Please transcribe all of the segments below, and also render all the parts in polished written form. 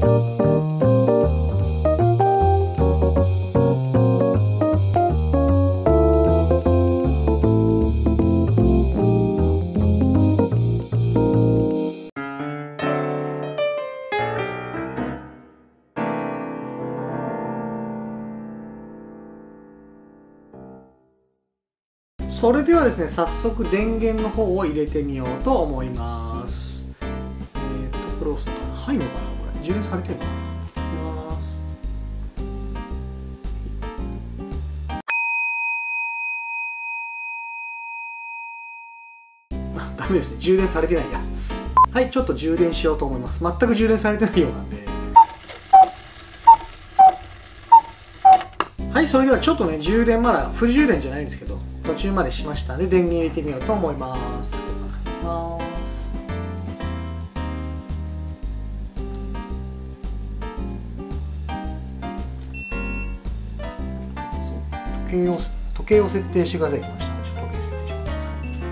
それではですね、早速電源の方を入れてみようと思います。これ押すのかな、入るのかな、これ充電されてるのかな。ダメですね、充電されてないや。はい、ちょっと充電しようと思います。全く充電されてないようなんで。はい、それではちょっとね、充電まだフル充電じゃないんですけど、途中までしましたので電源入れてみようと思います。時計を設定してください。来ましたね。ちょっと時計設定します。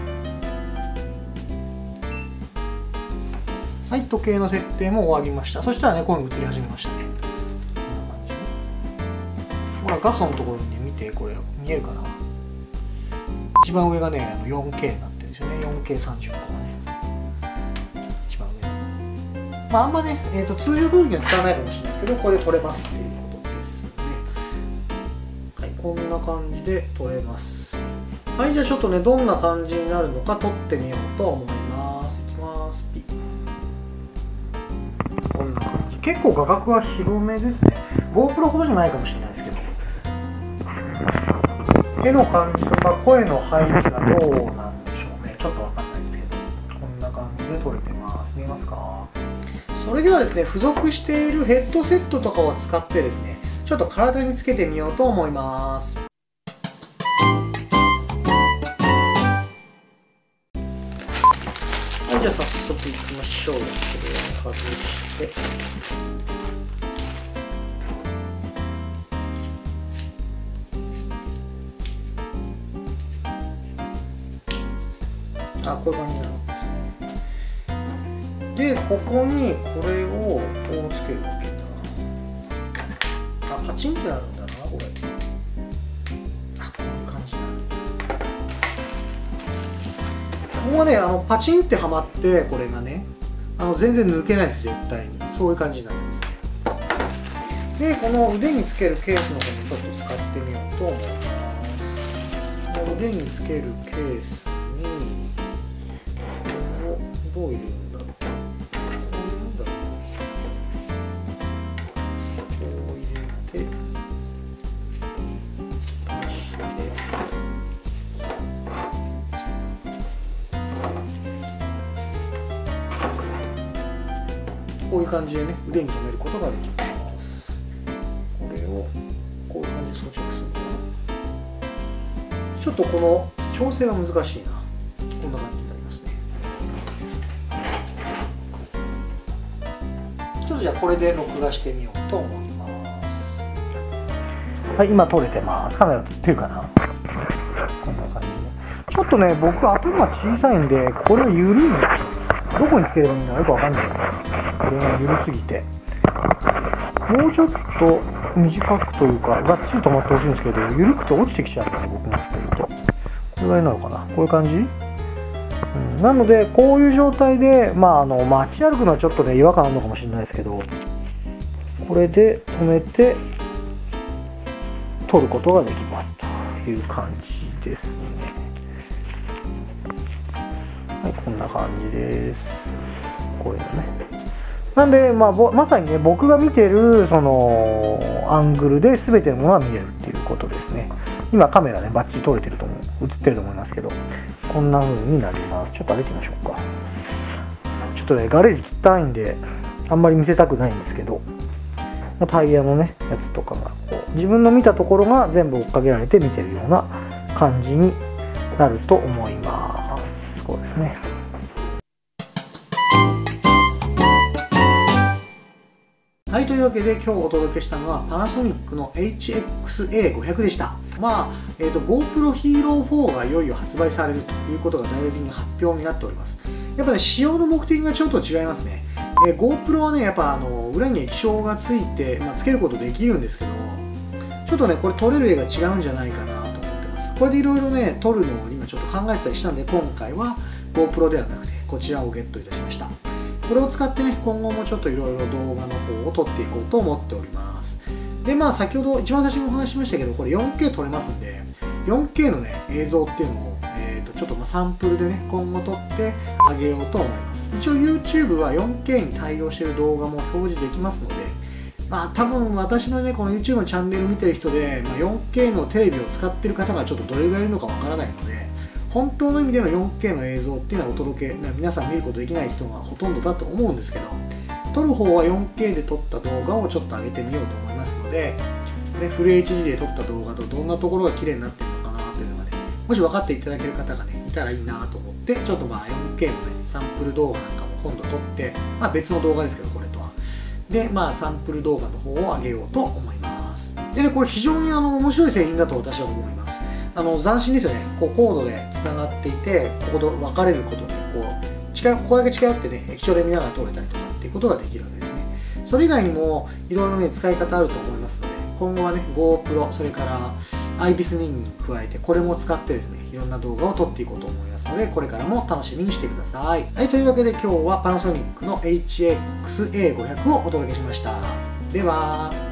はい、時計の設定も終わりました。そしたらね、こういうの映り始めましたね。こんな感じ。ほら、画素のところにね、見て、これ見えるかな。一番上がね、4K になってるんですよね。4K30 個がね。一番上。まあ、あんまね、通常通りには使わないかもしれないですけど、これで撮れますっていうことですね。はい、こんな感じで撮れます。はい、じゃあちょっとね、どんな感じになるのか撮ってみようと思います。いきます。ピッ。こんな感じ。結構画角は広めですね。GoPro ほどじゃないかもしれないですけど。絵の感じとか声の入りがどうなんでしょうね。ちょっとわかんないですけど、こんな感じで撮れてます。見えますか？それではですね、付属しているヘッドセットとかを使ってですね、ちょっと体につけてみようと思います。はい、じゃあ早速いきましょう。これを外して。あ、こういう感じになるんですね。で、ここにこれをこうつけるわけだ。あ、パチンってなるんだな、これ。あ、こういう感じになる。ここはね、パチンってはまって、これがね、全然抜けないです、絶対に。そういう感じになるんですね。で、この腕につけるケースの方もちょっと使ってみようと思います。この腕につけるケースに、どう入れるんだろう。こう入れるんだろう。こう入れて、出して、こういう感じでね、腕に留めることができます。これをこういう感じで装着するのかな。ちょっとこの調整が難しいな。こんな感じになりますね。ちょっとじゃあこれで録画してみようと思います。はい、今撮れてます。カメラ映ってるかな。こんな感じで。ちょっとね、僕頭が小さいんで、これは緩いんですよ。どこにつければいいのかよくわかんない。これが緩すぎて。もうちょっと短くというか、がっちり止まってほしいんですけど、緩くて落ちてきちゃうんで、僕がつけると。これぐらいなのかな。こういう感じ？なので、こういう状態で、街歩くのはちょっとね、違和感あるのかもしれないですけど、これで止めて、撮ることができますという感じですね。はい、こんな感じです。こういうのね。なんで、まさにね、僕が見てる、その、アングルで全てのものが見えるっていうことですね。今カメラね、バッチリ撮れてると思う、映ってると思いますけど、こんな風になります。ちょっと歩いてみましょうか。ちょっとね、ガレージ汚いんで、あんまり見せたくないんですけど、タイヤのね、やつとかが、こう、自分の見たところが全部追っかけられて見てるような感じになると思います。こうですね。はい、というわけで今日お届けしたのはパナソニックの HXA500 でした。GoPro Hero 4がいよいよ発売されるということが大々的に発表になっております。やっぱね、使用の目的がちょっと違いますね。 GoPro はねやっぱ裏に液晶がついて、つけることできるんですけど、ちょっとねこれ撮れる絵が違うんじゃないかなと思ってます。これでいろいろね撮るのを今ちょっと考えてたりしたんで、今回は GoPro ではなくてこちらをゲットいたしました。これを使ってね今後もちょっといろいろ動画の方を撮っていこうと思っております。で先ほど一番最初にお話ししましたけど、これ 4K 撮れますんで、 4K のね映像っていうのをちょっとサンプルでね今後撮ってあげようと思います。一応 YouTube は 4K に対応している動画も表示できますので、多分私のねこの YouTube のチャンネル見てる人で、4K のテレビを使ってる方がちょっとどれぐらいいるのかわからないので、本当の意味での 4K の映像っていうのはお届け、皆さん見ることできない人がほとんどだと思うんですけど、撮る方は 4K で撮った動画をちょっと上げてみようと思いますので、フル HD で撮った動画とどんなところが綺麗になってるのかなというのがね、もし分かっていただける方がねいたらいいなと思って、ちょっと4K のねサンプル動画なんかも今度撮って、別の動画ですけどこれとはでサンプル動画の方を上げようと思います。でねこれ非常に面白い製品だと私は思います。斬新ですよね。コードでつながっていて、ここと分かれることでここだけ近寄ってね液晶で見ながら撮れたりとかっていうことができるわけですね。それ以外にもいろいろね使い方あると思いますので、今後はね GoPro それからIBIS に加えてこれも使ってですねいろんな動画を撮っていこうと思いますので、これからも楽しみにしてください。はい、というわけで今日はパナソニックの HXA500 をお届けしました。では。